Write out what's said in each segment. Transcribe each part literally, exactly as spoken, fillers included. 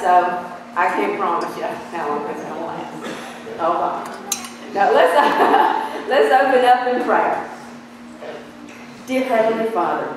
So I can't promise you how long it's going to last. Hold on. Now let's, uh, let's open up in prayer. Dear Heavenly Father,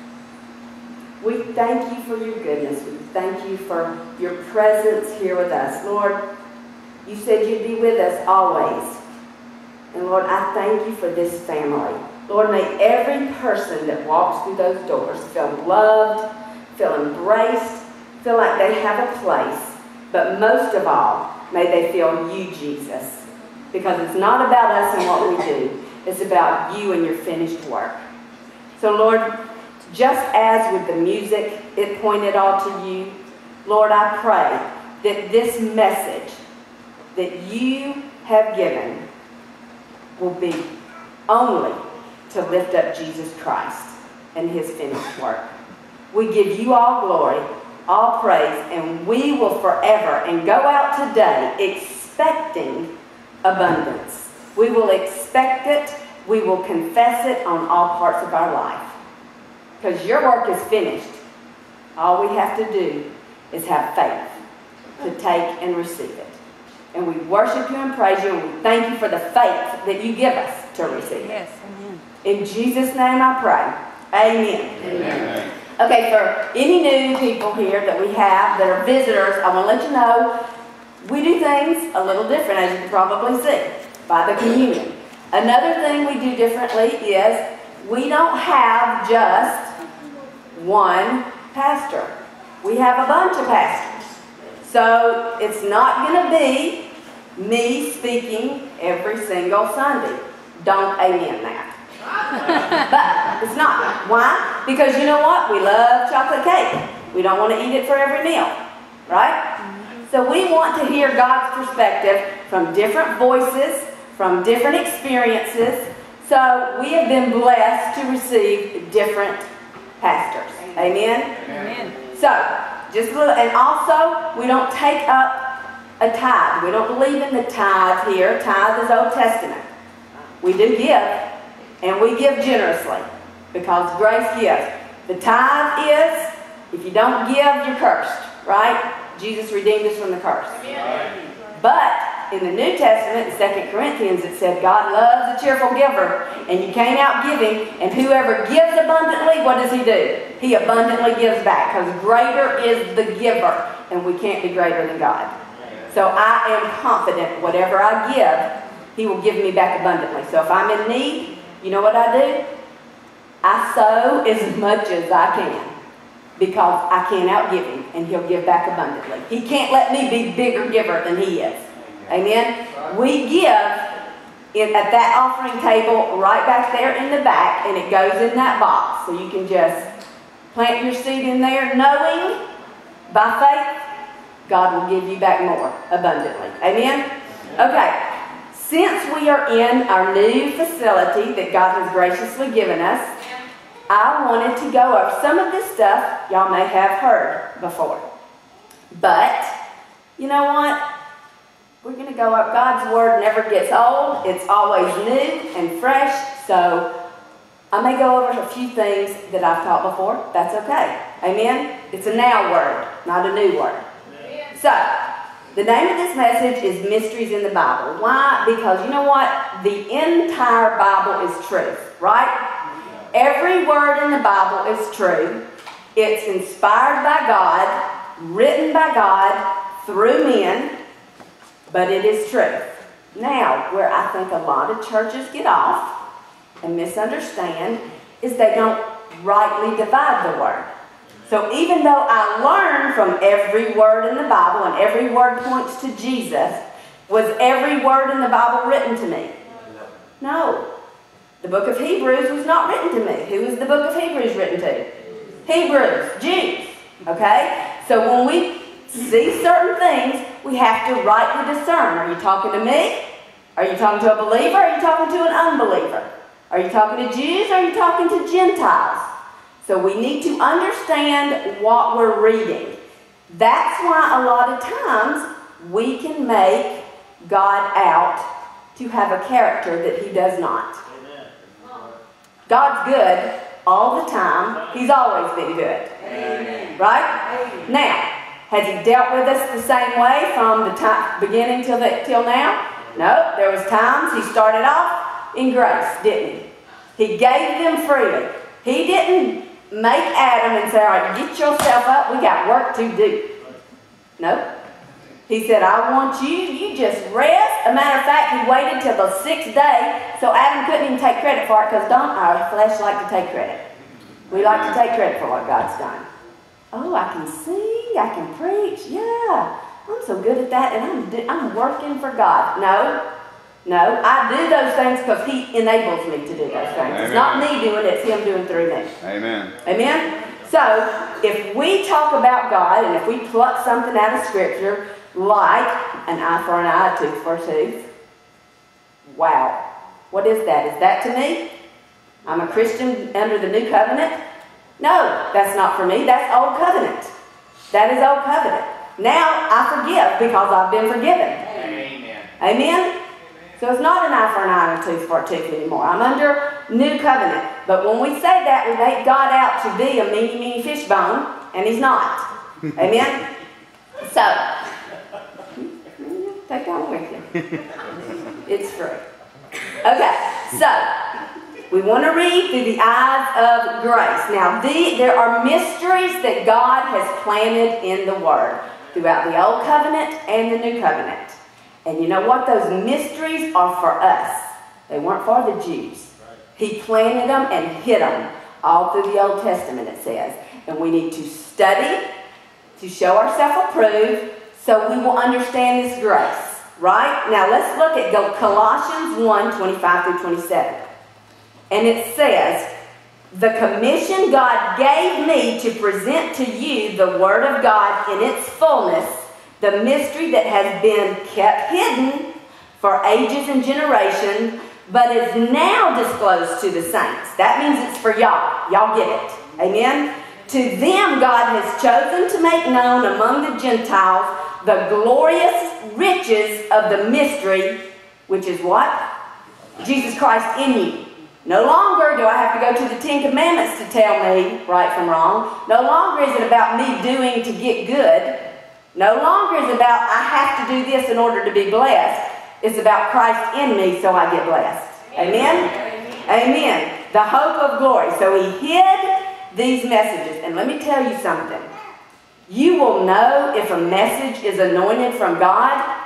we thank you for your goodness. We thank you for your presence here with us. Lord, you said you'd be with us always. And Lord, I thank you for this family. Lord, may every person that walks through those doors feel loved, feel embraced, feel like they have a place. But most of all, may they feel you, Jesus. Because it's not about us and what we do. It's about you and your finished work. So Lord, just as with the music, it pointed all to you, Lord, I pray that this message that you have given will be only to lift up Jesus Christ and his finished work. We give you all glory, all praise, and we will forever and go out today expecting abundance. We will expect it. We will confess it on all parts of our life. Because your work is finished. All we have to do is have faith to take and receive it. And we worship you and praise you, and we thank you for the faith that you give us to receive it. Yes, amen. In Jesus' name I pray. Amen. Amen. Okay, for any new people here that we have that are visitors, I want to let you know we do things a little different, as you can probably see, by the communion. Another thing we do differently is we don't have just one pastor. We have a bunch of pastors. So it's not going to be me speaking every single Sunday. Don't amen that. But it's not. Why? Because you know what? We love chocolate cake. We don't want to eat it for every meal. Right? So we want to hear God's perspective from different voices, from different experiences. So we have been blessed to receive different pastors. Amen? Amen. So, just a little, and also, we don't take up a tithe. We don't believe in the tithe here. Tithe is Old Testament. We do give, and we give generously, because grace gives. The tithe is, if you don't give, you're cursed, right? Jesus redeemed us from the curse. Amen. But in the New Testament, in Second Corinthians, it said God loves a cheerful giver, and you came out giving, and whoever gives abundantly, what does he do? He abundantly gives back, because greater is the giver, and we can't be greater than God. So I am confident whatever I give, he will give me back abundantly. So if I'm in need, you know what I do? I sow as much as I can, because I can't outgive him, and he'll give back abundantly. He can't let me be bigger giver than he is. Amen? We give in, at that offering table right back there in the back, and it goes in that box. So you can just plant your seed in there, knowing by faith, God will give you back more abundantly. Amen? Okay. Since we are in our new facility that God has graciously given us, I wanted to go over some of this stuff y'all may have heard before. But, you know what? We're going to go up. God's Word never gets old. It's always new and fresh. So I may go over a few things that I've taught before. That's okay. Amen? It's a now word, not a new word. So, the name of this message is Mysteries in the Bible. Why? Because you know what? The entire Bible is truth, right? Every word in the Bible is true. It's inspired by God, written by God, through men, but it is truth. Now, where I think a lot of churches get off and misunderstand is they don't rightly divide the word. So even though I learn from every word in the Bible and every word points to Jesus, was every word in the Bible written to me? No. The book of Hebrews was not written to me. Who was the book of Hebrews written to? Hebrews, Jews. Okay? So when we see certain things, we have to rightly discern. Are you talking to me? Are you talking to a believer? Are you talking to an unbeliever? Are you talking to Jews? Or are you talking to Gentiles? So we need to understand what we're reading. That's why a lot of times we can make God out to have a character that he does not. Amen. God's good all the time. He's always been good. Amen. Right? Amen. Now, Has he dealt with us the same way from the time, beginning till, the, till now? No, there was times he started off in grace, didn't he? He gave them freely. He didn't make Adam and say, all right, get yourself up, we got work to do. No. He said, I want you, you just rest. A matter of fact, he waited till the sixth day, so Adam couldn't even take credit for it, because don't our flesh like to take credit? We like to take credit for what God's done. Oh, I can sing, I can preach, yeah. I'm so good at that, and I'm, do, I'm working for God. No, no, I do those things because he enables me to do those things. Amen. It's not me doing it, it's him doing through me. Amen. Amen? So, if we talk about God, and if we pluck something out of Scripture, like an eye for an eye, a tooth for a tooth, wow. What is that? Is that to me? I'm a Christian under the new covenant? No, that's not for me. That's old covenant. That is old covenant. Now, I forgive because I've been forgiven. Amen. Amen? So it's not an eye for an eye and a tooth for a tooth anymore. I'm under new covenant. But when we say that, we make God out to be a meany, meany fishbone, and he's not. Amen? So, take that with you. It's free. Okay, so we want to read through the eyes of grace. Now, the, there are mysteries that God has planted in the Word throughout the Old Covenant and the New Covenant. And you know what? Those mysteries are for us. They weren't for the Jews. He planted them and hid them all through the Old Testament, it says. And we need to study to show ourselves approved so we will understand this grace. Right? Now let's look at Colossians one, twenty-five through twenty-seven. And it says, the commission God gave me to present to you the Word of God in its fullness, the mystery that has been kept hidden for ages and generations, but is now disclosed to the saints. That means it's for y'all. Y'all get it. Amen? To them God has chosen to make known among the Gentiles the glorious riches of the mystery, which is what? Jesus Christ in you. No longer do I have to go to the Ten Commandments to tell me right from wrong. No longer is it about me doing to get good. No longer is it about I have to do this in order to be blessed. It's about Christ in me so I get blessed. Amen? Amen. Amen. The hope of glory. So he hid these messages. And let me tell you something. You will know if a message is anointed from God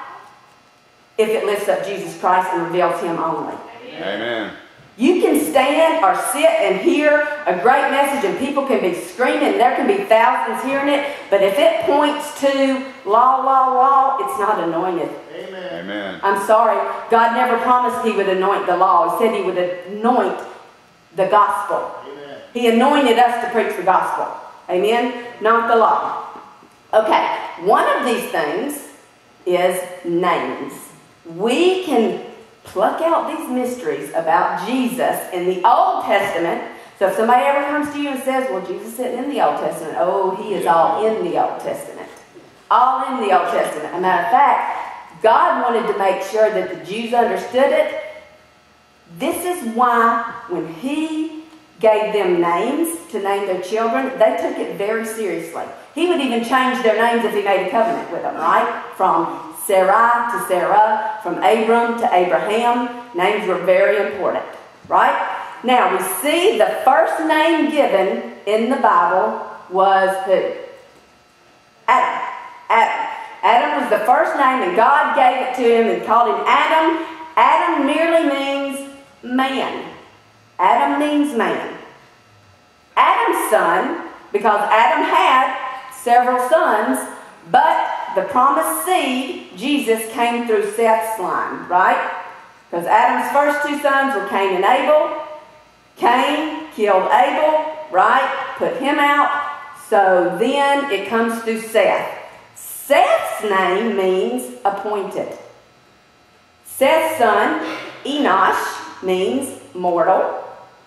if it lifts up Jesus Christ and reveals him only. Amen. You can stand or sit and hear a great message and people can be screaming and there can be thousands hearing it, but if it points to law, law, law, it's not anointed. Amen. Amen. I'm sorry. God never promised he would anoint the law. He said he would anoint the gospel. Amen. He anointed us to preach the gospel. Amen? Not the law. Okay, one of these things is names. We can pluck out these mysteries about Jesus in the Old Testament. So if somebody ever comes to you and says, well, Jesus isn't in the Old Testament. Oh, he is all in the Old Testament. All in the Old Testament. As a matter of fact, God wanted to make sure that the Jews understood it. This is why when he gave them names to name their children, they took it very seriously. He would even change their names if he made a covenant with them, right? From Sarai to Sarah, from Abram to Abraham. Names were very important, right? Now, we see the first name given in the Bible was who? Adam. Adam. Adam was the first name, and God gave it to him and called him Adam. Adam merely means man. Adam means man. Adam's son, because Adam had several sons, but the promised seed, Jesus, came through Seth's line, right? Because Adam's first two sons were Cain and Abel. Cain killed Abel, right? Put him out. So then it comes through Seth. Seth's name means appointed. Seth's son, Enosh, means mortal.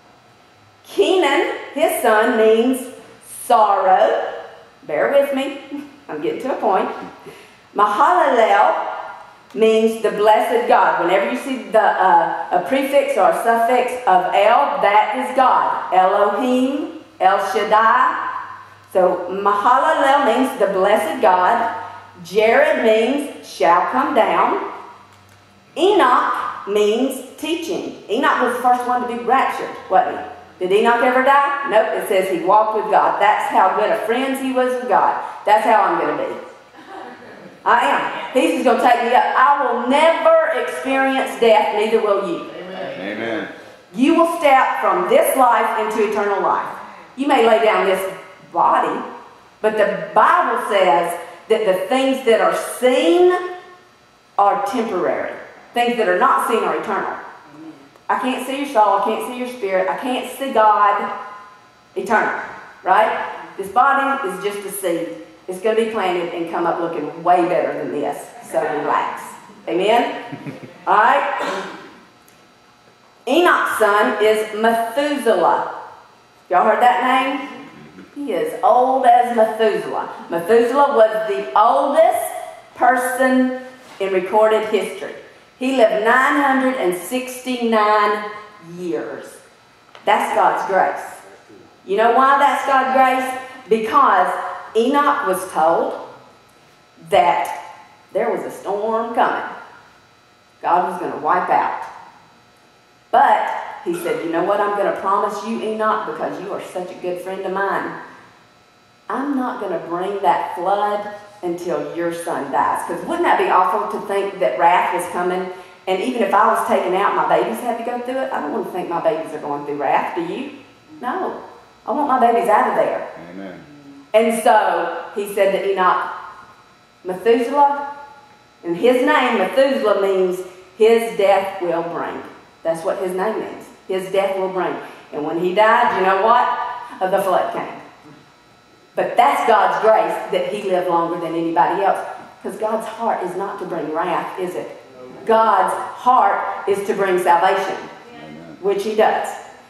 Kenan, his son, means sorrow. Bear with me. I'm getting to a point. Mahalalel means the blessed God. Whenever you see the, uh, a prefix or a suffix of El, that is God. Elohim, El Shaddai. So Mahalalel means the blessed God. Jared means shall come down. Enoch means teaching. Enoch was the first one to be raptured, wasn't he? Did Enoch ever die? Nope, it says he walked with God. That's how good of friends he was with God. That's how I'm going to be. I am. He's just going to take me up. I will never experience death, neither will you. Amen. Amen. You will step from this life into eternal life. You may lay down this body, but the Bible says that the things that are seen are temporary. Things that are not seen are eternal. I can't see your soul. I can't see your spirit. I can't see God eternal. Right? This body is just a seed. It's going to be planted and come up looking way better than this. So relax. Amen? All right? Enoch's son is Methuselah. Y'all heard that name? He is old as Methuselah. Methuselah was the oldest person in recorded history. He lived nine hundred sixty-nine years. That's God's grace. You know why that's God's grace? Because Enoch was told that there was a storm coming. God was going to wipe out. But he said, you know what I'm going to promise you, Enoch, because you are such a good friend of mine. I'm not going to bring that flood until your son dies. Because wouldn't that be awful to think that wrath was coming? And even if I was taken out, my babies had to go through it. I don't want to think my babies are going through wrath. Do you? No. I want my babies out of there. Amen. And so he said to Enoch, Methuselah, and his name, Methuselah, means his death will bring. That's what his name means. His death will bring. And when he died, you know what? Uh, the flood came. But that's God's grace that he lived longer than anybody else. Because God's heart is not to bring wrath, is it? God's heart is to bring salvation, Amen. Which he does.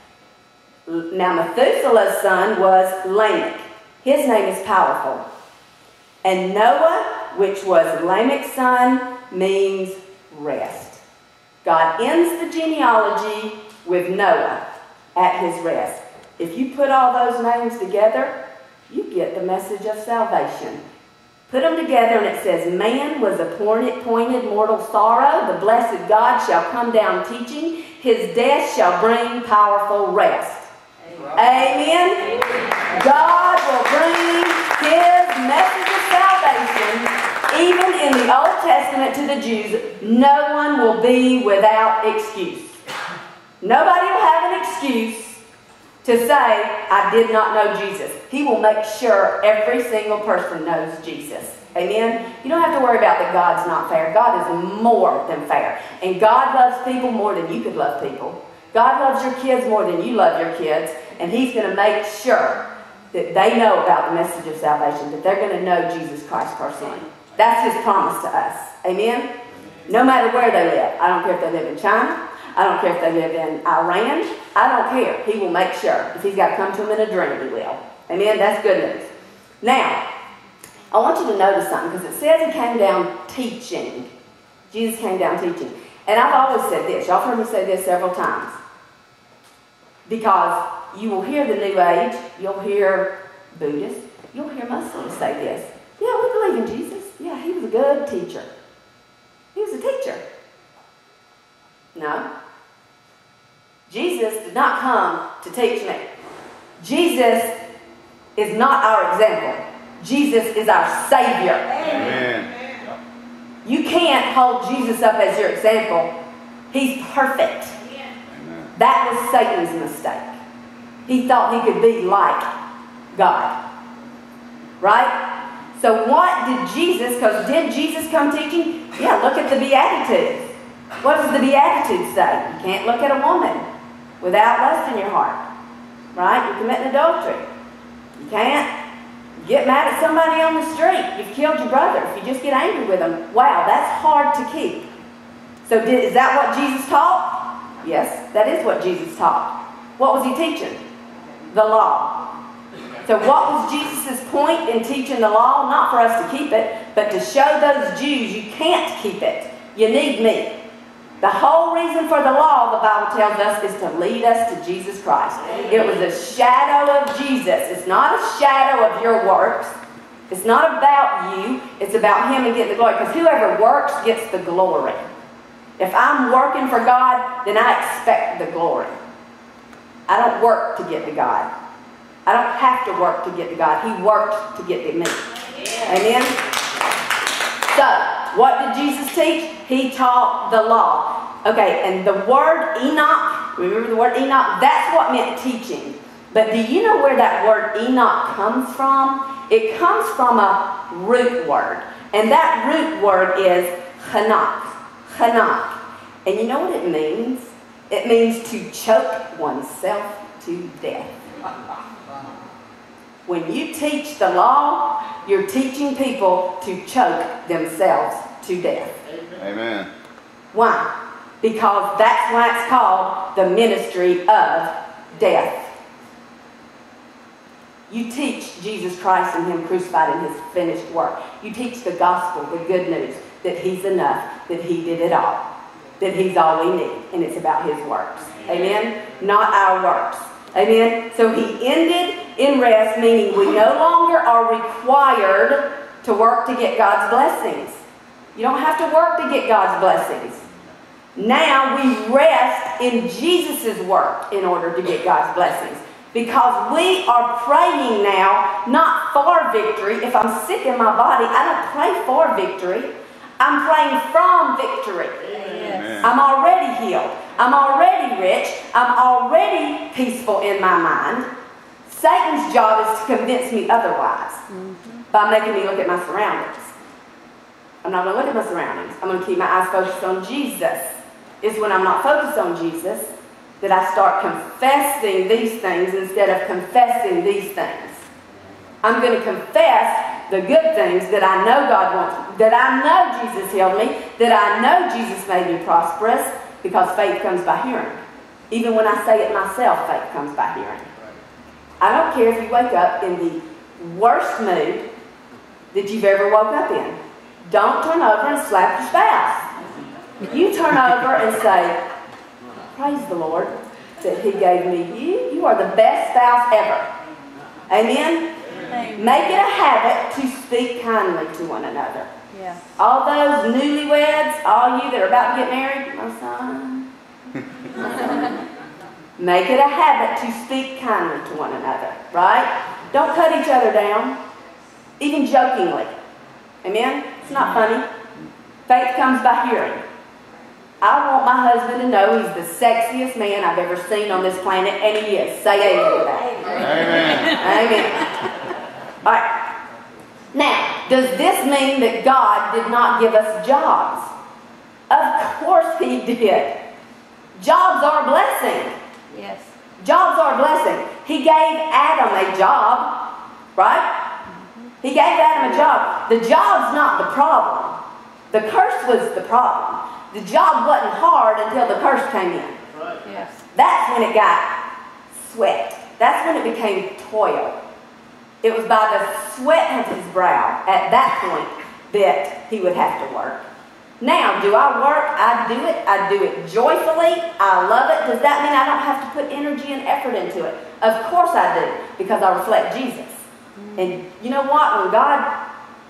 Now Methuselah's son was Lamech. His name is powerful. And Noah, which was Lamech's son, means rest. God ends the genealogy with Noah at his rest. If you put all those names together, you get the message of salvation. Put them together and it says, man was appointed mortal sorrow. The blessed God shall come down teaching. His death shall bring powerful rest. Amen. God will bring his message of salvation. Even in the Old Testament to the Jews, no one will be without excuse. Nobody will have an excuse to say, I did not know Jesus. He will make sure every single person knows Jesus. Amen? You don't have to worry about that God's not fair. God is more than fair. And God loves people more than you could love people. God loves your kids more than you love your kids. And he's going to make sure that they know about the message of salvation, that they're going to know Jesus Christ personally. That's his promise to us. Amen? No matter where they live. I don't care if they live in China. I don't care if they live in Iran. I don't care. He will make sure. If he's got to come to them in a dream, he will. Amen? That's good news. Now, I want you to notice something, because it says he came down teaching. Jesus came down teaching. And I've always said this. Y'all heard me say this several times. Because you will hear the New Age, you'll hear Buddhists, you'll hear Muslims say this. Yeah, we believe in Jesus. Yeah, he was a good teacher. He was a teacher. No. Jesus did not come to teach me. Jesus is not our example. Jesus is our Savior. Amen. You can't hold Jesus up as your example. He's perfect. Amen. That was Satan's mistake. He thought he could be like God. Right? So what did Jesus, because did Jesus come teaching? Yeah, look at the Beatitudes. What does the Beatitudes say? You can't look at a woman without lust in your heart. Right? You're committing adultery. You can't get mad at somebody on the street. You've killed your brother. If you just get angry with them, wow, that's hard to keep. So did, is that what Jesus taught? Yes, that is what Jesus taught. What was he teaching? The law. So what was Jesus' point in teaching the law? Not for us to keep it, but to show those Jews you can't keep it. You need me. The whole reason for the law, the Bible tells us, is to lead us to Jesus Christ. It was a shadow of Jesus. It's not a shadow of your works. It's not about you. It's about Him and getting the glory. Because whoever works gets the glory. If I'm working for God, then I expect the glory. I don't work to get to God. I don't have to work to get to God. He worked to get to me. Amen? So, what did Jesus teach? He taught the law. Okay, and the word Enoch, remember the word Enoch? That's what meant teaching. But do you know where that word Enoch comes from? It comes from a root word. And that root word is Hanok. Hanok. And you know what it means? It means to choke oneself to death. When you teach the law, you're teaching people to choke themselves to death. Amen. Why? Because that's why it's called the ministry of death. You teach Jesus Christ and Him crucified and His finished work. You teach the gospel, the good news, that He's enough, that He did it all, that He's all we need, and it's about His works. Amen? Not our works. Amen? So He ended in rest, meaning we no longer are required to work to get God's blessings. You don't have to work to get God's blessings. Now we rest in Jesus' work in order to get God's blessings. Because we are praying now, not for victory. If I'm sick in my body, I don't pray for victory. I'm praying from victory. Amen. I'm already healed. I'm already rich. I'm already peaceful in my mind. Satan's job is to convince me otherwise mm-hmm. by making me look at my surroundings. I'm not going to look at my surroundings. I'm going to keep my eyes focused on Jesus. It's when I'm not focused on Jesus that I start confessing these things instead of confessing these things. I'm going to confess the good things that I know God wants, that I know Jesus healed me, that I know Jesus made me prosperous, because faith comes by hearing. Even when I say it myself, faith comes by hearing. I don't care if you wake up in the worst mood that you've ever woke up in. Don't turn over and slap your spouse. You turn over and say, praise the Lord that He gave me you. You are the best spouse ever. Amen? Amen. Make it a habit to speak kindly to one another. Yeah. All those newlyweds, all you that are about to get married, my son, my son. Make it a habit to speak kindly to one another, right? Don't cut each other down, even jokingly. Amen? It's not funny. Faith comes by hearing. I want my husband to know he's the sexiest man I've ever seen on this planet, and he is. Say amen to that. Amen. Amen. All right. Now, does this mean that God did not give us jobs? Of course He did. Jobs are a blessing. Yes. Jobs are a blessing. He gave Adam a job, right? Mm-hmm. He gave Adam a job. The job's not the problem. The curse was the problem. The job wasn't hard until the curse came in. Right. Yes. That's when it got sweat. That's when it became toil. It was by the sweat of his brow at that point that he would have to work. Now, do I work? I do it. I do it joyfully. I love it. Does that mean I don't have to put energy and effort into it? Of course I do, because I reflect Jesus. Mm-hmm. And you know what? When God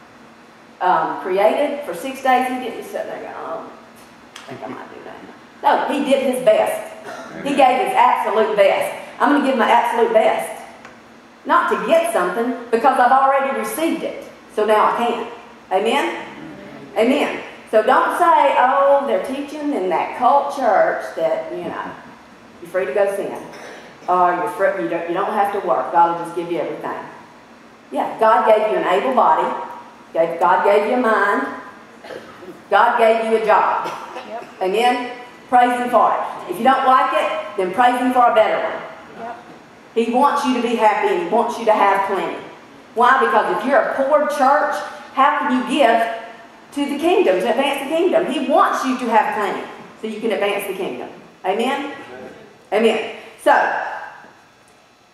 um, created for six days, He didn't sit there going, oh, I think I might do that. No, He did His best. Amen. He gave His absolute best. I'm going to give my absolute best. Not to get something, because I've already received it. So now I can. Amen? Amen. Amen. So don't say, oh, they're teaching in that cult church that, you know, you're free to go sin. Or you're free, you, don't, you don't have to work. God will just give you everything. Yeah, God gave you an able body. God gave you a mind. God gave you a job. Yep. Amen? Praise Him for it. If you don't like it, then praise Him for a better one. Yep. He wants you to be happy, and He wants you to have plenty. Why? Because if you're a poor church, how can you give to the kingdom, to advance the kingdom? He wants you to have plenty so you can advance the kingdom. Amen? Amen. So,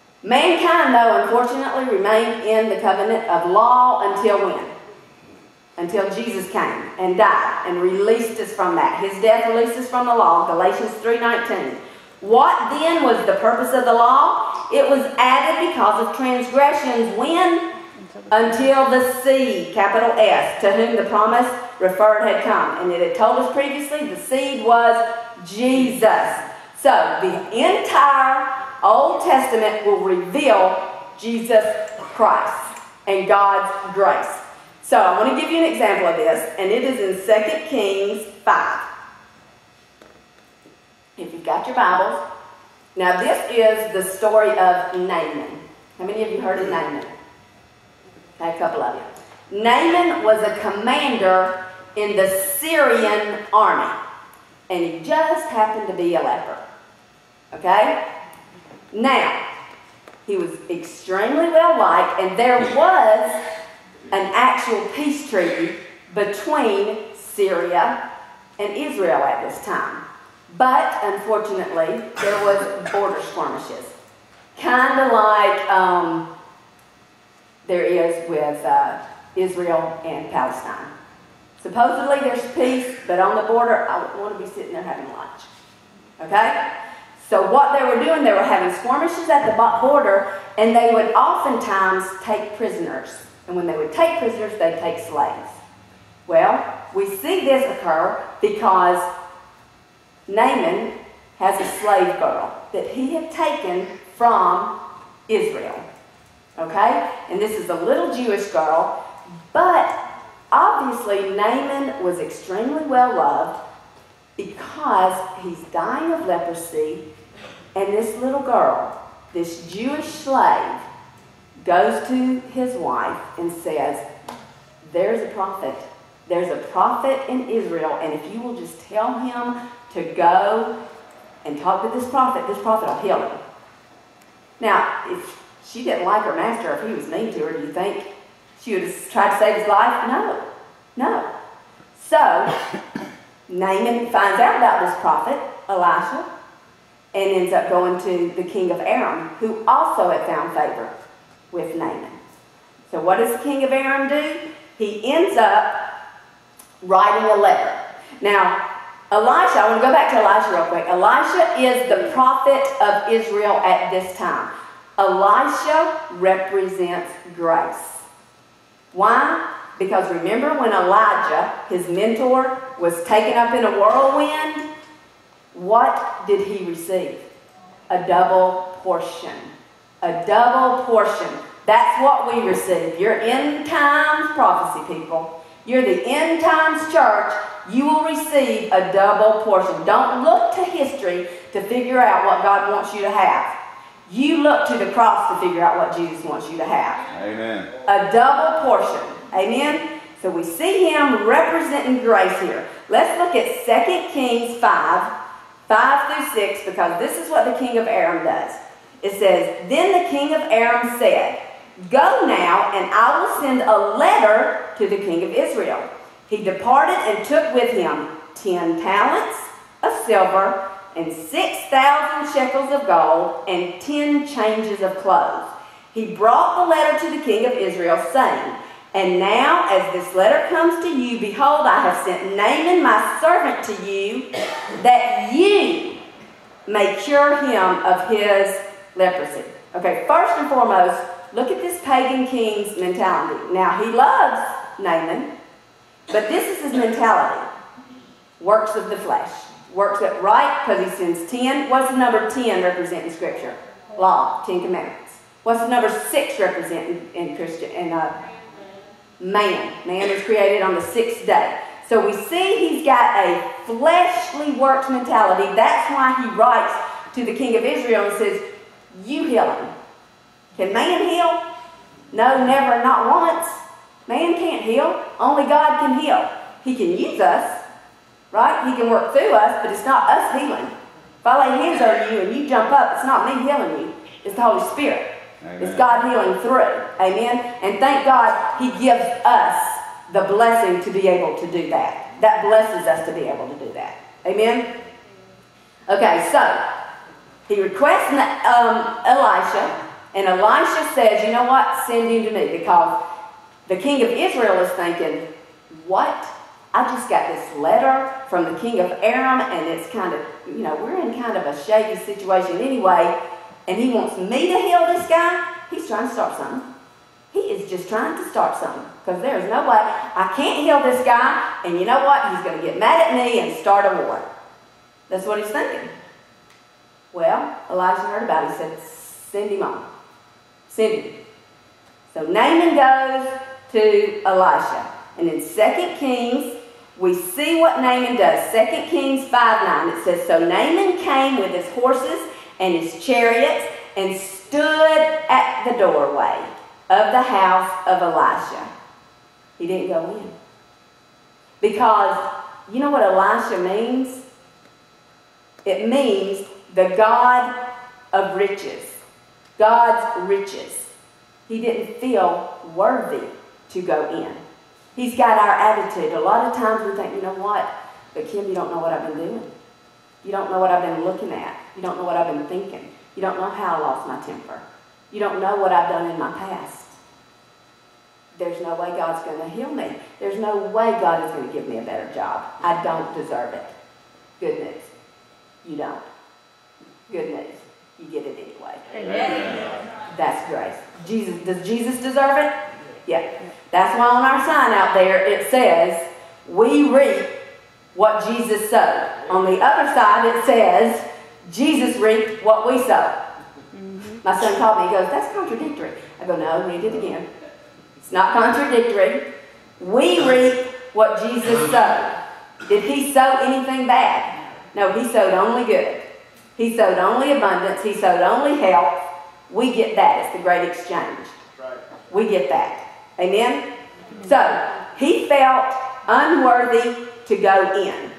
mankind, though, unfortunately remained in the covenant of law until when? until Jesus came and died and released us from that. His death released us from the law, Galatians three nineteen. What then was the purpose of the law? It was added because of transgressions. When? Until the seed, capital S, to whom the promise referred had come. And it had told us previously the seed was Jesus. So the entire Old Testament will reveal Jesus Christ and God's grace. So I want to give you an example of this, and it is in Second Kings five. If you've got your Bibles. Now this is the story of Naaman. How many of you heard of Naaman? Okay, a couple of you. Naaman was a commander in the Syrian army, and he just happened to be a leper. Okay? Now, he was extremely well liked, and there was an actual peace treaty between Syria and Israel at this time. But, unfortunately, there was border skirmishes. Kind of like um, there is with uh, Israel and Palestine. Supposedly there's peace, but on the border, I wouldn't want to be sitting there having lunch. Okay? So what they were doing, they were having skirmishes at the border, and they would oftentimes take prisoners. And when they would take prisoners, they'd take slaves. Well, we see this occur because Naaman has a slave girl that he had taken from Israel. Okay? And this is a little Jewish girl, but obviously Naaman was extremely well loved because he's dying of leprosy, and this little girl, this Jewish slave, goes to his wife and says, there's a prophet. There's a prophet in Israel, and if you will just tell him to go and talk to this prophet, this prophet will heal him. Now, if she didn't like her master, if he was mean to her, do you think she would have tried to save his life? No. No. So, Naaman finds out about this prophet, Elisha, and ends up going to the king of Aram, who also had found favor with Naaman. So what does the king of Aram do? He ends up writing a letter. Now, Elisha, I want to go back to Elisha real quick. Elisha is the prophet of Israel at this time. Elisha represents grace. Why? Because remember when Elijah, his mentor, was taken up in a whirlwind? What did he receive? A double portion. A double portion. That's what we receive. You're end times prophecy people. You're the end times church. You will receive a double portion. Don't look to history to figure out what God wants you to have. You look to the cross to figure out what Jesus wants you to have. Amen. A double portion. Amen? So we see him representing grace here. Let's look at Second Kings five, five through six, because this is what the king of Aram does. It says, then the king of Aram said, go now, and I will send a letter to the king of Israel. He departed and took with him ten talents of silver and six thousand shekels of gold and ten changes of clothes. He brought the letter to the king of Israel, saying, and now, as this letter comes to you, behold, I have sent Naaman my servant to you, that you may cure him of his leprosy. Okay, first and foremost, look at this pagan king's mentality. Now, he loves Naaman, but this is his mentality. Works of the flesh. Works it right because he sends ten. What's the number ten represent in Scripture? Law, Ten Commandments. What's the number six represent in, in Christian? In, uh, Man. Man is created on the sixth day. So we see he's got a fleshly works mentality. That's why he writes to the king of Israel and says, you heal him. Can man heal? No, never, not once. Man can't heal. Only God can heal. He can use us, right? He can work through us, but it's not us healing. If I lay hands on you and you jump up, it's not me healing you. It's the Holy Spirit. Amen. It's God healing through. Amen? And thank God he gives us the blessing to be able to do that. That blesses us to be able to do that. Amen? Okay, so he requests um, Elisha, and Elisha says, you know what? Send him to me, because the king of Israel is thinking, what? I just got this letter from the king of Aram, and it's kind of, you know, we're in kind of a shady situation anyway, and he wants me to heal this guy? He's trying to start something. He is just trying to start something, because there's no way. I can't heal this guy, and you know what? He's going to get mad at me and start a war. That's what he's thinking. Well, Elijah heard about it. He said, send him on. Send him. So Naaman goes to Elisha. And in Second Kings, we see what Naaman does. Second Kings five nine, it says, so Naaman came with his horses and his chariots and stood at the doorway of the house of Elisha. He didn't go in. Because, you know what Elisha means? It means the God of riches. God's riches. He didn't feel worthy to go in. He's got our attitude. A lot of times we think, you know what? But Kim, you don't know what I've been doing. You don't know what I've been looking at. You don't know what I've been thinking. You don't know how I lost my temper. You don't know what I've done in my past. There's no way God's going to heal me. There's no way God is going to give me a better job. I don't deserve it. Good news. You don't. Good news. You get it anyway. Amen. That's grace. Jesus, does Jesus deserve it? Yeah. That's why on our sign out there it says, we reap what Jesus sowed. On the other side it says, Jesus reaped what we sowed. Mm-hmm. My son called me, he goes, that's contradictory. I go, no, read it again. It's not contradictory. We reap what Jesus sowed. Did he sow anything bad? No, he sowed only good. He sowed only abundance. He sowed only health. We get that. It's the great exchange. Right. We get that. Amen? So, he felt unworthy to go in.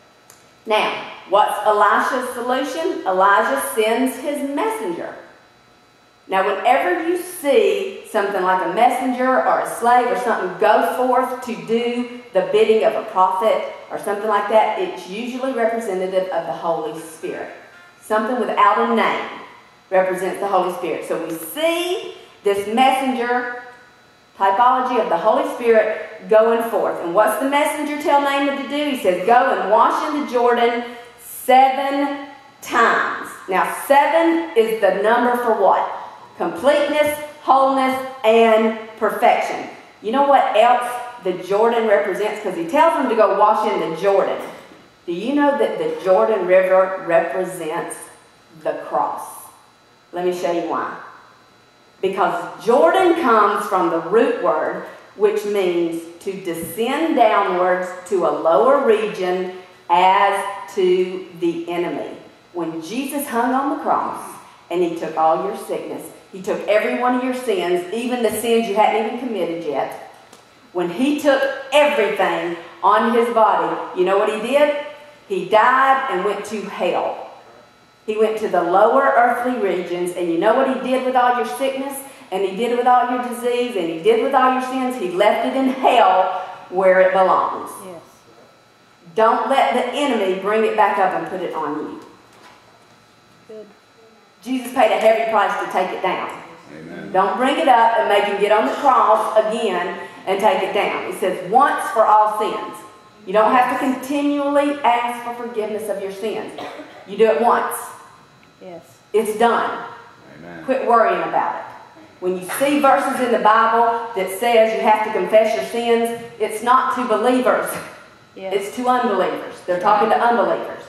Now, what's Elisha's solution? Elijah sends his messenger. Now, whenever you see something like a messenger or a slave or something go forth to do the bidding of a prophet or something like that, it's usually representative of the Holy Spirit. Something without a name represents the Holy Spirit. So we see this messenger typology of the Holy Spirit going forth. And what's the messenger tell Naaman to do? He says, go and wash in the Jordan seven times. Now, seven is the number for what? Completeness, wholeness, and perfection. You know what else the Jordan represents? Because he tells them to go wash in the Jordan. Do you know that the Jordan River represents the cross? Let me show you why. Because Jordan comes from the root word, which means to descend downwards to a lower region as to the enemy. When Jesus hung on the cross and he took all your sickness, he took every one of your sins, even the sins you hadn't even committed yet. When he took everything on his body, you know what he did? He died and went to hell. He went to the lower earthly regions, and you know what he did with all your sickness, and he did with all your disease, and he did with all your sins? He left it in hell where it belongs. Yes. Don't let the enemy bring it back up and put it on you. Good. Jesus paid a heavy price to take it down. Amen. Don't bring it up and make him get on the cross again and take it down. He says once for all sins. You don't have to continually ask for forgiveness of your sins. You do it once. Yes. It's done. Amen. Quit worrying about it. When you see verses in the Bible that says you have to confess your sins, it's not to believers. Yes. It's to unbelievers. They're talking to unbelievers.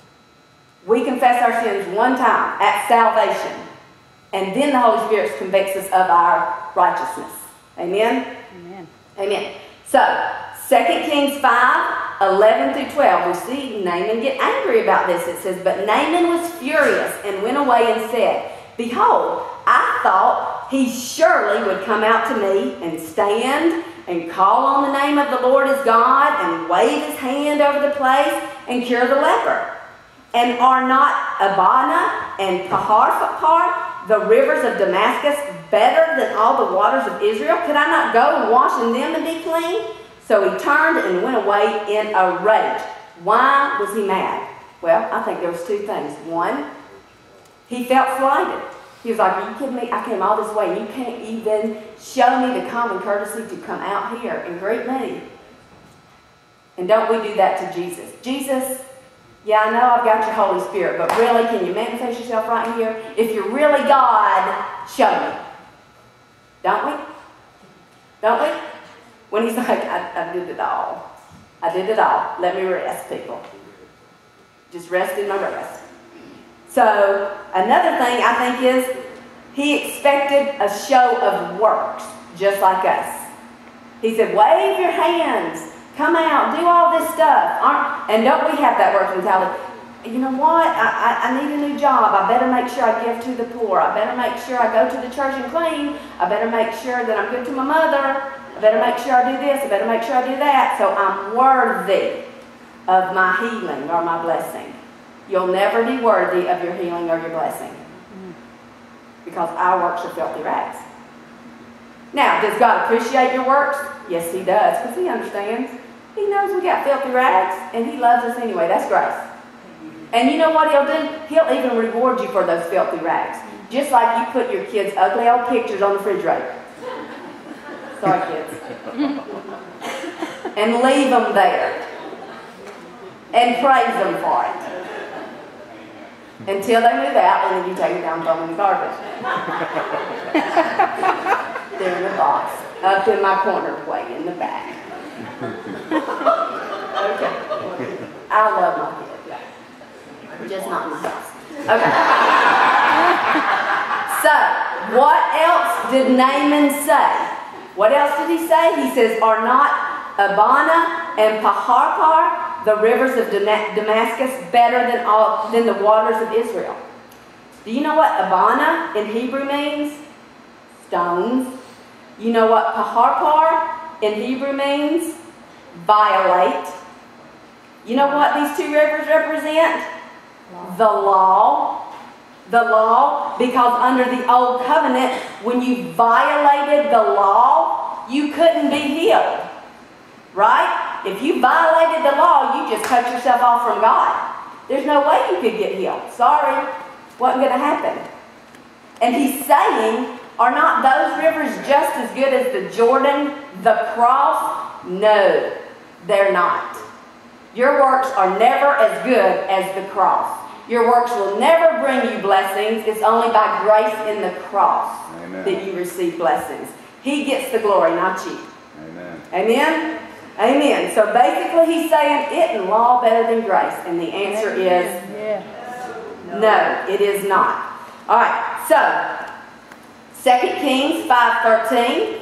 We confess our sins one time at salvation, and then the Holy Spirit convicts us of our righteousness. Amen? Amen. Amen. So, Second Kings five, eleven through twelve, we see Naaman get angry about this. It says, but Naaman was furious and went away and said, behold, I thought he surely would come out to me and stand and call on the name of the Lord his God and wave his hand over the place and cure the leper. And are not Abana and Paharpar, the rivers of Damascus, better than all the waters of Israel? Could I not go and wash in them and be clean? So he turned and went away in a rage. Why was he mad? Well, I think there was two things. One, he felt slighted. He was like, are you kidding me? I came all this way. You can't even show me the common courtesy to come out here and greet me. And don't we do that to Jesus? Jesus, yeah, I know I've got your Holy Spirit, but really, can you manifest yourself right here? If you're really God, show me. Don't we? Don't we? When he's like, I, I did it all. I did it all. Let me rest, people. Just rest in my rest. So, another thing I think is, he expected a show of works, just like us. He said, wave your hands. Come out, do all this stuff. Aren't, and don't we have that work mentality? You know what? I, I, I need a new job. I better make sure I give to the poor. I better make sure I go to the church and clean. I better make sure that I'm good to my mother. I better make sure I do this. I better make sure I do that. So I'm worthy of my healing or my blessing. You'll never be worthy of your healing or your blessing. Because our works are filthy rags. Now, does God appreciate your works? Yes, he does, because he understands. He knows we got filthy rags, and he loves us anyway. That's grace. And you know what he'll do? He'll even reward you for those filthy rags. Just like you put your kids' ugly old pictures on the refrigerator. Sorry, kids. And leave them there. And praise them for it. Until they move out, and then you take it down and throw them in the garbage. They're in the box, up in my corner, way in the back. Okay. I love my kids, just not in my house. Okay. So, what else did Naaman say? What else did he say? He says, are not Abana and Paharpar, the rivers of Damascus, better than all than the waters of Israel? Do you know what Abana in Hebrew means? Stones. You know what Paharpar in Hebrew means? Violate. You know what these two rivers represent? The law. The law, because under the old covenant, when you violated the law, you couldn't be healed. Right? If you violated the law, you just cut yourself off from God. There's no way you could get healed. Sorry, wasn't going to happen. And he's saying, are not those rivers just as good as the Jordan, the cross? No, they're not. Your works are never as good as the cross. Your works will never bring you blessings. It's only by grace in the cross Amen. That you receive blessings. He gets the glory, not you. Amen. Amen? Amen. So basically he's saying, isn't law better than grace? And the answer is, yes. No, it is not. All right, so Second Kings five thirteen.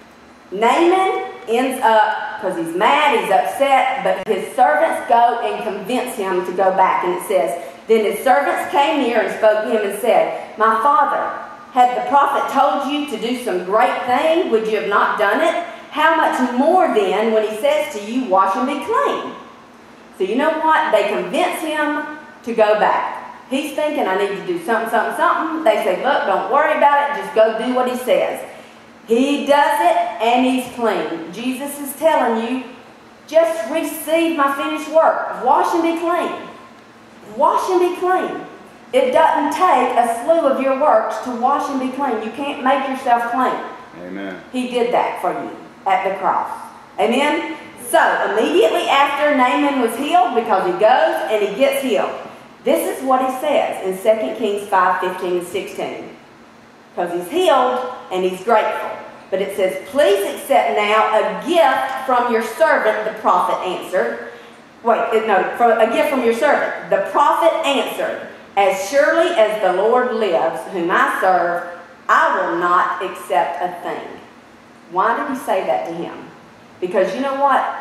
Naaman ends up, because he's mad, he's upset, but his servants go and convince him to go back. And it says, then his servants came near and spoke to him and said, my father, had the prophet told you to do some great thing, would you have not done it? How much more then when he says to you, wash and be clean? So you know what? They convince him to go back. He's thinking, I need to do something, something, something. They say, look, don't worry about it. Just go do what he says. He does it, and he's clean. Jesus is telling you, just receive my finished work. Wash and be clean. Wash and be clean. It doesn't take a slew of your works to wash and be clean. You can't make yourself clean. Amen. He did that for you at the cross. Amen? So, immediately after Naaman was healed, because he goes and he gets healed. This is what he says in Second Kings five fifteen and sixteen. Because he's healed and he's grateful. But it says, please accept now a gift from your servant, the prophet answered. Wait, no, from, a gift from your servant. The prophet answered, as surely as the Lord lives, whom I serve, I will not accept a thing. Why did he say that to him? Because you know what?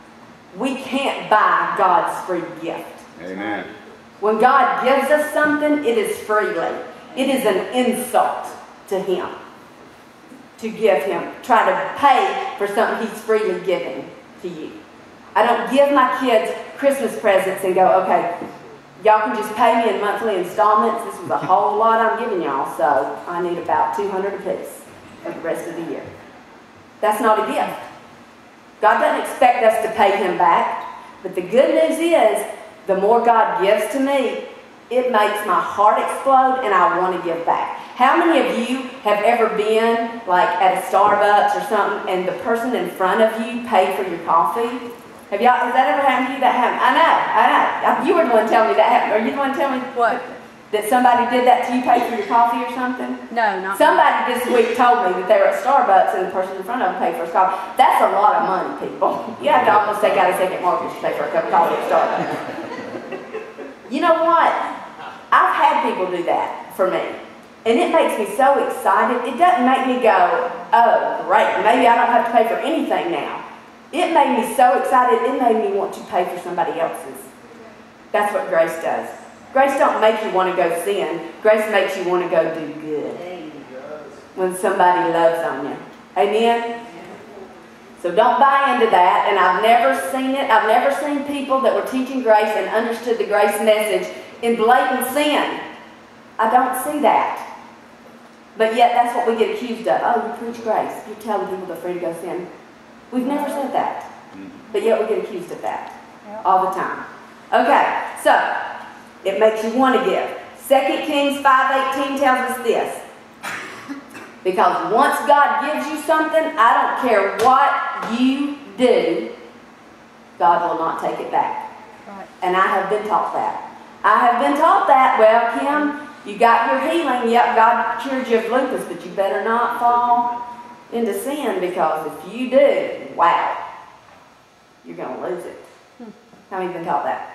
We can't buy God's free gift. Amen. When God gives us something, it is freely. It is an insult to him to give him, try to pay for something he's freely giving to you. I don't give my kids Christmas presents and go, okay, y'all can just pay me in monthly installments. This was a whole lot I'm giving y'all, so I need about two hundred apiece for the rest of the year. That's not a gift. God doesn't expect us to pay him back, but the good news is, the more God gives to me, it makes my heart explode and I want to give back. How many of you have ever been like at a Starbucks or something and the person in front of you paid for your coffee? Have y'all, has that ever happened to you? That happened? I know, I know. You were the one telling me that happened. Are you the one telling me? What? That somebody did that to you, paid for your coffee or something? No, not Somebody this week told me that they were at Starbucks and the person in front of them paid for his coffee. That's a lot of money, people. You have to almost take out a second mortgage to pay for a cup of coffee at Starbucks. You know what? I've had people do that for me. And it makes me so excited. It doesn't make me go, oh, great, maybe I don't have to pay for anything now. It made me so excited, it made me want to pay for somebody else's. That's what grace does. Grace don't make you want to go sin. Grace makes you want to go do good. When somebody loves on you. Amen? So don't buy into that. And I've never seen it. I've never seen people that were teaching grace and understood the grace message in blatant sin. I don't see that. But yet that's what we get accused of. Oh, you preach grace. You're telling people they're free to go sin. We've never said that. But yet we get accused of that. All the time. Okay, so it makes you want to give. Second Kings five eighteen tells us this. Because once God gives you something, I don't care what you do, God will not take it back. Right. And I have been taught that. I have been taught that, well, Kim, you got your healing. Yep, God cured you of lupus, but you better not fall into sin, because if you do, wow, you're going to lose it. Hmm. How many have been taught that?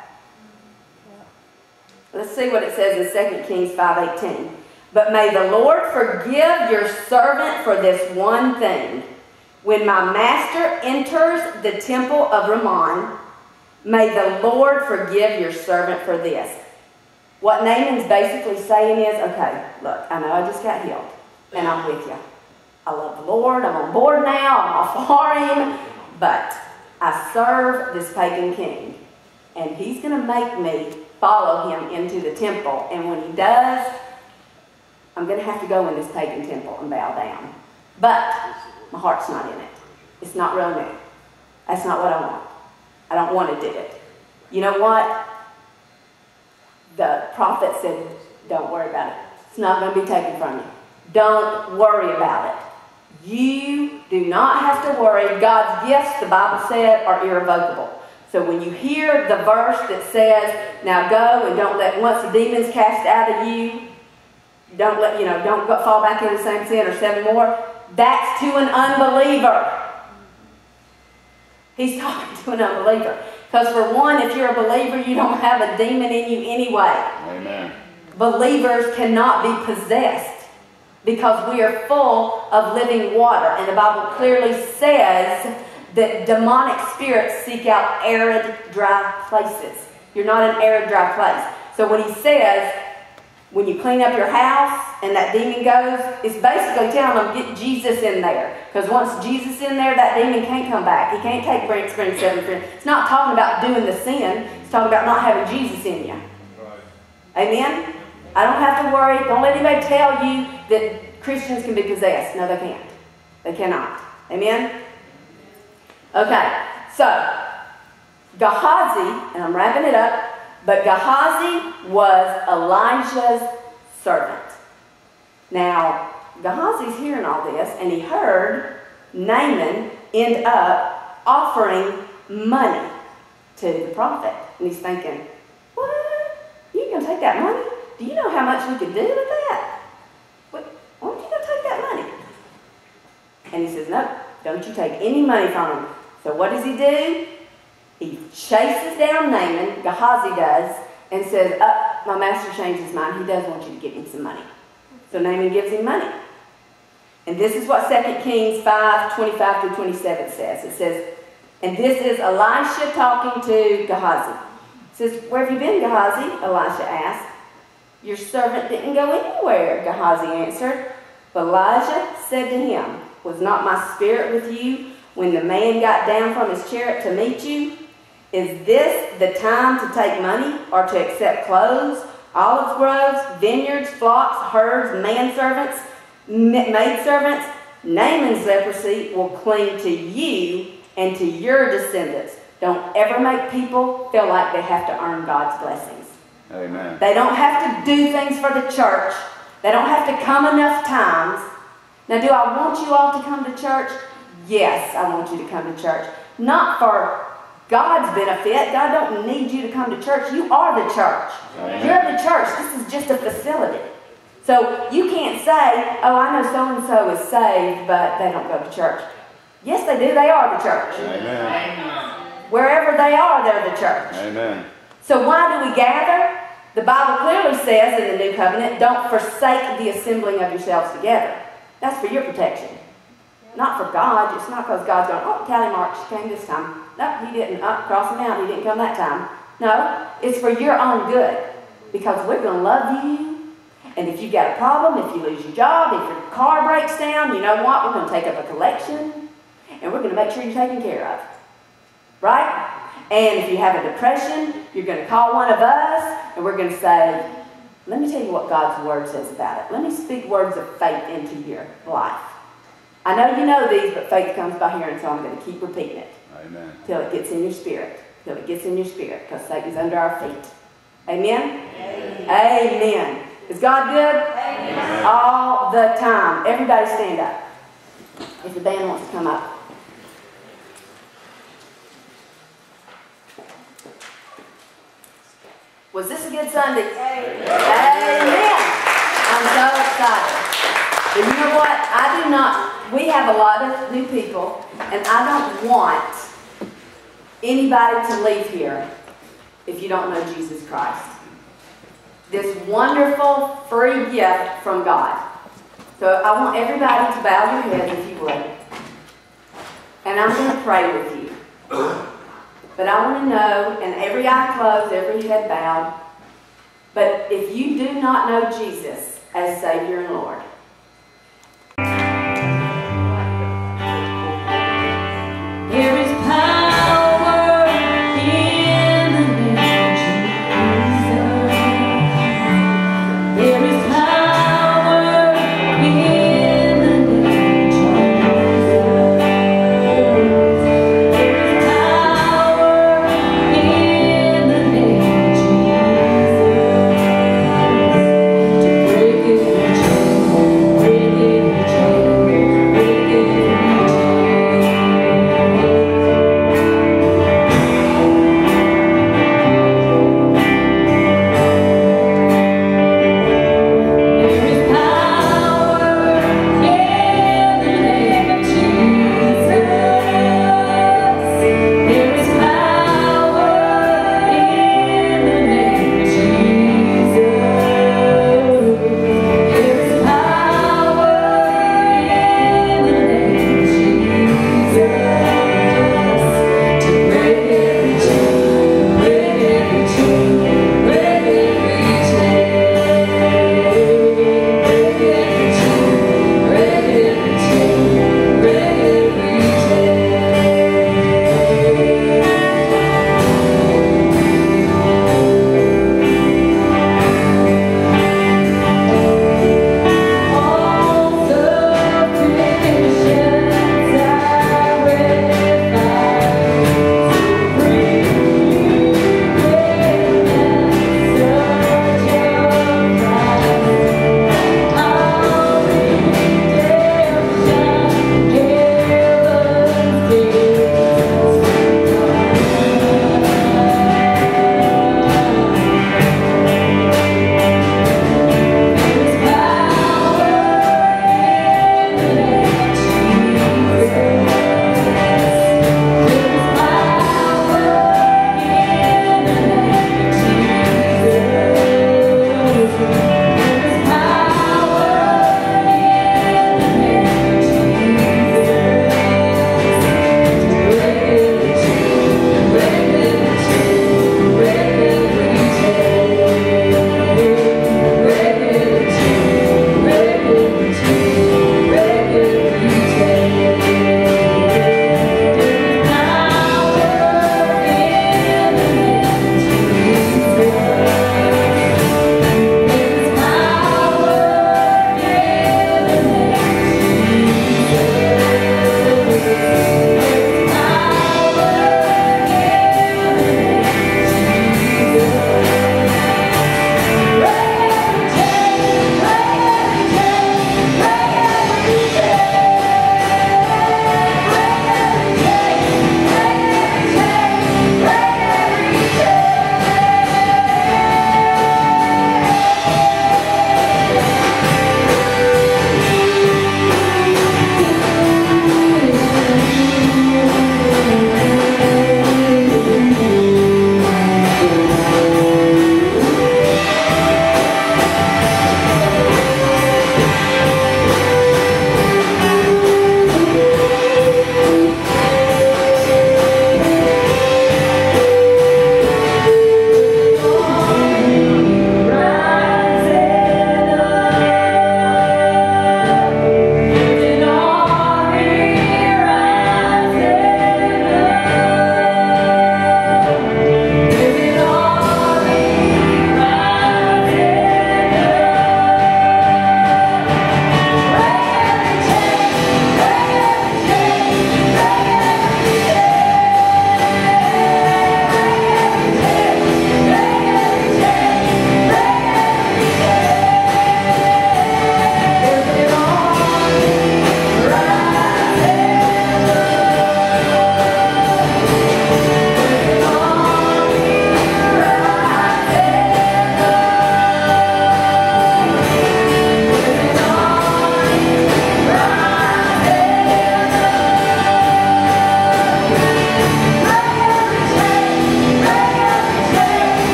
Let's see what it says in Second Kings five eighteen. But may the Lord forgive your servant for this one thing. When my master enters the temple of Rimmon, may the Lord forgive your servant for this. What Naaman's basically saying is, okay, look, I know I just got healed, and I'm with you. I love the Lord, I'm on board now, I'm all for him, but I serve this pagan king, and he's going to make me follow him into the temple. And when he does, I'm going to have to go in this pagan temple and bow down. But my heart's not in it. It's not real me. That's not what I want. I don't want to do it. You know what? The prophet said, don't worry about it. It's not going to be taken from you. Don't worry about it. You do not have to worry. God's gifts, the Bible said, are irrevocable. So when you hear the verse that says, now go and don't let, once the demon's cast out of you, don't let, you know, don't go, fall back into the same sin or seven more, that's to an unbeliever. He's talking to an unbeliever. Because for one, if you're a believer, you don't have a demon in you anyway. Amen. Believers cannot be possessed because we are full of living water. And the Bible clearly says that demonic spirits seek out arid, dry places. You're not an arid, dry place. So when he says, when you clean up your house and that demon goes, it's basically telling them, get Jesus in there. Because once Jesus in there, that demon can't come back. He can't take Brent Spring seven friends. It's not talking about doing the sin. It's talking about not having Jesus in you. Right. Amen? I don't have to worry. Don't let anybody tell you that Christians can be possessed. No, they can't. They cannot. Amen? Okay, so Gehazi, and I'm wrapping it up, but Gehazi was Elijah's servant. Now, Gehazi's hearing all this, and he heard Naaman end up offering money to the prophet. And he's thinking, what? You going to take that money? Do you know how much we could do with that? What? Why don't you go take that money? And he says, no, don't you take any money from him. So what does he do? He chases down Naaman, Gehazi does, and says, oh, my master changed his mind. He does want you to give him some money. So Naaman gives him money. And this is what Second Kings five, twenty-five through twenty-seven says. It says, and this is Elisha talking to Gehazi. It says, where have you been, Gehazi? Elisha asked. Your servant didn't go anywhere, Gehazi answered. But Elijah said to him, was not my spirit with you when the man got down from his chariot to meet you? Is this the time to take money or to accept clothes, olive groves, vineyards, flocks, herds, manservants, maidservants? Naaman's leprosy will cling to you and to your descendants. Don't ever make people feel like they have to earn God's blessings. Amen. They don't have to do things for the church. They don't have to come enough times. Now, do I want you all to come to church? Yes, I want you to come to church. Not for God's benefit. God don't need you to come to church. You are the church. Amen. You're the church. This is just a facility. So you can't say, oh, I know so-and-so is saved, but they don't go to church. Yes, they do. They are the church. Amen. Wherever they are, they're the church. Amen. So why do we gather? The Bible clearly says in the New Covenant, don't forsake the assembling of yourselves together. That's for your protection. Not for God. It's not because God's going, oh, Tally March came this time. No, he didn't. Up, cross him out. He didn't come that time. No, it's for your own good. Because we're going to love you. And if you've got a problem, if you lose your job, if your car breaks down, you know what? We're going to take up a collection. And we're going to make sure you're taken care of. Right? And if you have a depression, you're going to call one of us. And we're going to say, let me tell you what God's Word says about it. Let me speak words of faith into your life. I know you know these, but faith comes by hearing, so I'm going to keep repeating it. Amen. Till it gets in your spirit. Till it gets in your spirit, because Satan's under our feet. Amen? Amen. Amen. Is God good? Amen. All the time. Everybody stand up. If the band wants to come up. Was this a good Sunday? Amen. Amen. I'm so excited. But you know what? I do not, we have a lot of new people, and I don't want anybody to leave here if you don't know Jesus Christ. This wonderful free gift from God. So I want everybody to bow your heads if you would. And I'm going to pray with you. But I want to know, and every eye closed, every head bowed, but if you do not know Jesus as Savior and Lord,